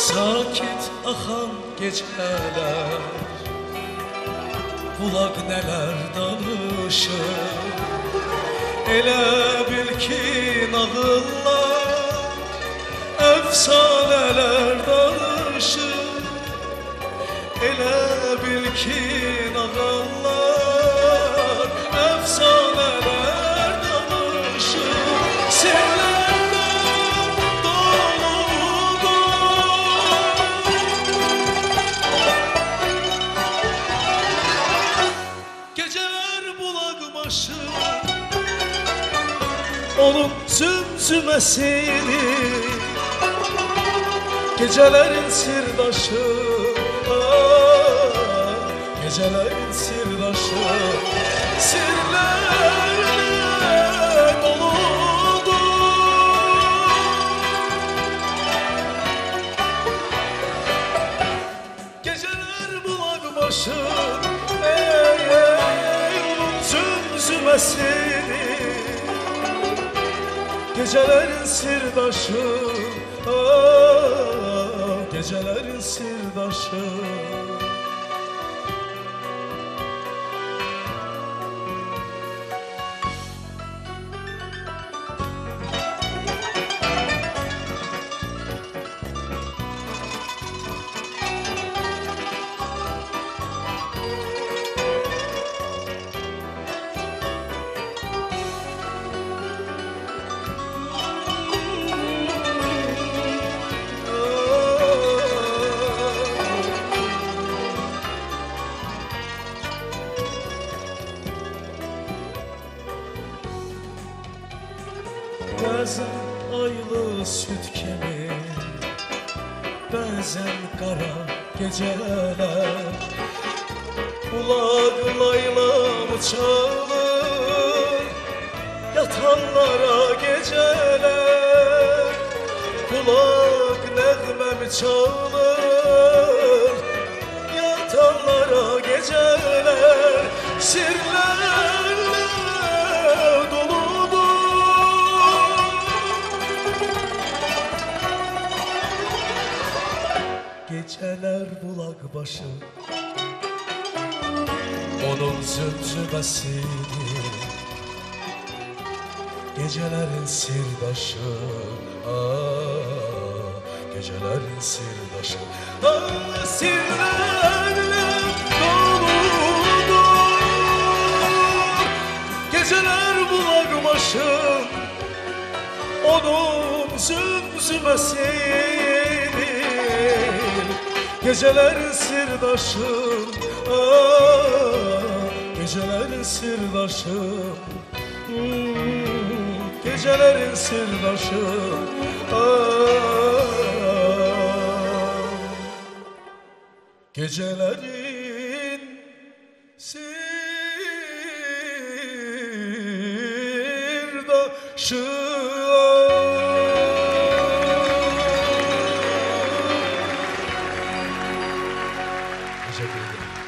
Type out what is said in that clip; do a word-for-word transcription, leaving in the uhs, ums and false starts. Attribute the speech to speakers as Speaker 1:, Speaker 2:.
Speaker 1: Sakit akan geceler, kulak neler danışır. Elə bil ki nağıllar, efsaneler danışır. Elə bil ki nağıllar, efsaneler danışır. Sirlerden doludur geceler bulak başı, onun zümzümesini, gecelerin sirdaşı, ah, gecelerin sirdaşı, sirlerle doludur. Geceler bulak başı, ey ey onun zümzümesini, gecelerin sirdaşı, ah, gecelerin sirdaşı. Bazen aylı süt kemir, bazen kara geceler, kulak laylam çalır yatanlara geceler, kulak nəğmem çalır yatanlara geceler, sirlerle doludur. Geceler bulak başı, onun zümzümesini, gecelerin sirdaşı, ah, gecelerin sirdaşı, ah, sirlerle doludur. Geceler bulak başı, onun zümzümesini, gecelerin sirdaşı, ah, gecelerin sirdaşı, hmm, gecelerin sirdaşı, ah, gecelerin sirdaşı. Teşekkür ederim.